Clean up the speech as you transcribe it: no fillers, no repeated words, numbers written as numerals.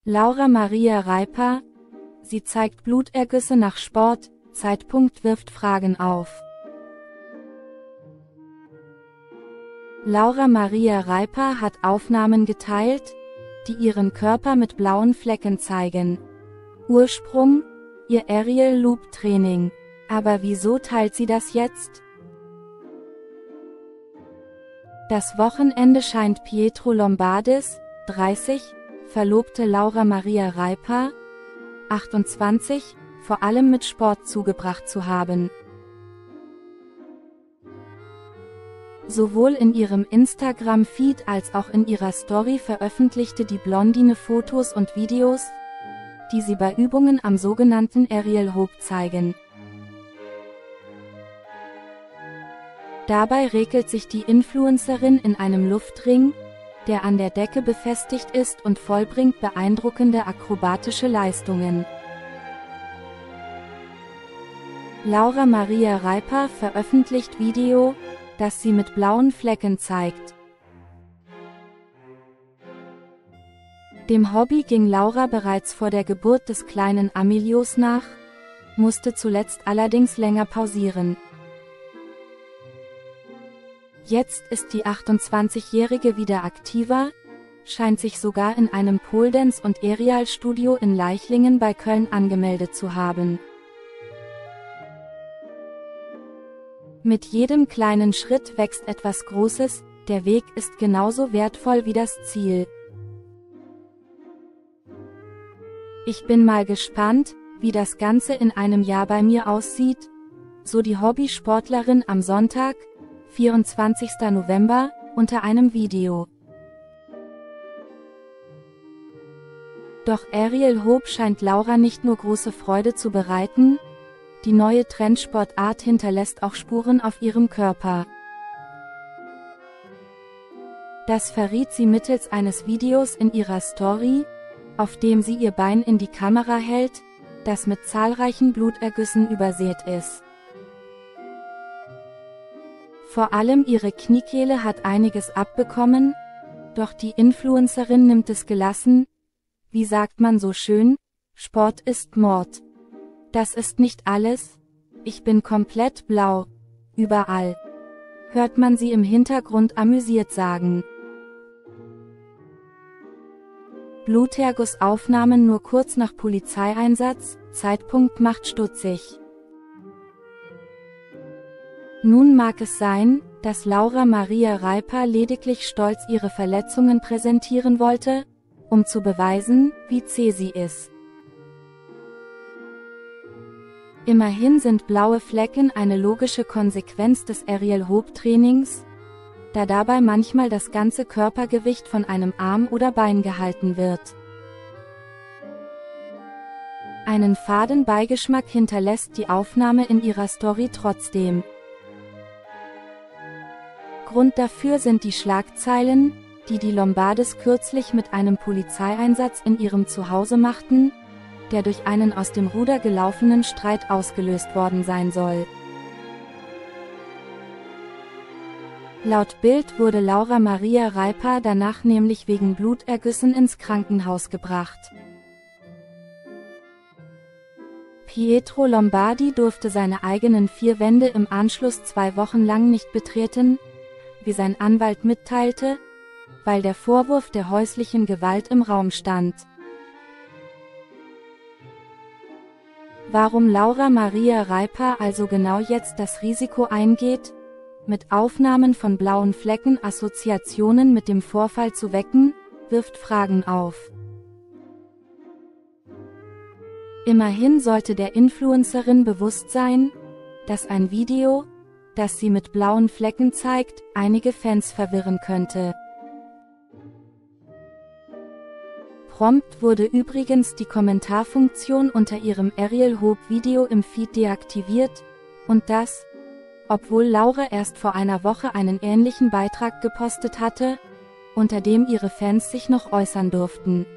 Laura Maria Reiper, sie zeigt Blutergüsse nach Sport, Zeitpunkt wirft Fragen auf. Laura Maria Reiper hat Aufnahmen geteilt, die ihren Körper mit blauen Flecken zeigen. Ursprung: ihr Aerial Loop Training. Aber wieso teilt sie das jetzt? Das Wochenende scheint Pietro Lombardis, 30, Verlobte Laura Maria Reiper, 28, vor allem mit Sport zugebracht zu haben. Sowohl in ihrem Instagram-Feed als auch in ihrer Story veröffentlichte die Blondine Fotos und Videos, die sie bei Übungen am sogenannten Aerial Hoop zeigen. Dabei regelt sich die Influencerin in einem Luftring, der an der Decke befestigt ist und vollbringt beeindruckende akrobatische Leistungen. Laura Maria Reiper veröffentlicht Video, das sie mit blauen Flecken zeigt. Dem Hobby ging Laura bereits vor der Geburt des kleinen Amilios nach, musste zuletzt allerdings länger pausieren. Jetzt ist die 28-Jährige wieder aktiver, scheint sich sogar in einem Pole Dance und Aerial Studio in Leichlingen bei Köln angemeldet zu haben. Mit jedem kleinen Schritt wächst etwas Großes, der Weg ist genauso wertvoll wie das Ziel. Ich bin mal gespannt, wie das Ganze in einem Jahr bei mir aussieht, so die Hobbysportlerin am Sonntag, 24. November, unter einem Video. Doch Aerial Hoop scheint Laura nicht nur große Freude zu bereiten, die neue Trendsportart hinterlässt auch Spuren auf ihrem Körper. Das verriet sie mittels eines Videos in ihrer Story, auf dem sie ihr Bein in die Kamera hält, das mit zahlreichen Blutergüssen übersät ist. Vor allem ihre Kniekehle hat einiges abbekommen, doch die Influencerin nimmt es gelassen. Wie sagt man so schön? Sport ist Mord. Das ist nicht alles. Ich bin komplett blau. Überall. Hört man sie im Hintergrund amüsiert sagen. Blutergussaufnahmen nur kurz nach Polizeieinsatz, Zeitpunkt macht stutzig. Nun mag es sein, dass Laura Maria Reiper lediglich stolz ihre Verletzungen präsentieren wollte, um zu beweisen, wie zäh sie ist. Immerhin sind blaue Flecken eine logische Konsequenz des Aerial Hoop Trainings, da dabei manchmal das ganze Körpergewicht von einem Arm oder Bein gehalten wird. Einen faden Beigeschmack hinterlässt die Aufnahme in ihrer Story trotzdem. Grund dafür sind die Schlagzeilen, die Lombardis kürzlich mit einem Polizeieinsatz in ihrem Zuhause machten, der durch einen aus dem Ruder gelaufenen Streit ausgelöst worden sein soll. Laut Bild wurde Laura Maria Reiper danach nämlich wegen Blutergüssen ins Krankenhaus gebracht. Pietro Lombardi durfte seine eigenen 4 Wände im Anschluss 2 Wochen lang nicht betreten, wie sein Anwalt mitteilte, weil der Vorwurf der häuslichen Gewalt im Raum stand. Warum Laura Maria Reiper also genau jetzt das Risiko eingeht, mit Aufnahmen von blauen Flecken Assoziationen mit dem Vorfall zu wecken, wirft Fragen auf. Immerhin sollte der Influencerin bewusst sein, dass ein Video, das sie mit blauen Flecken zeigt, einige Fans verwirren könnte. Prompt wurde übrigens die Kommentarfunktion unter ihrem Aerial Hoop Video im Feed deaktiviert, und das, obwohl Laura erst vor einer Woche einen ähnlichen Beitrag gepostet hatte, unter dem ihre Fans sich noch äußern durften.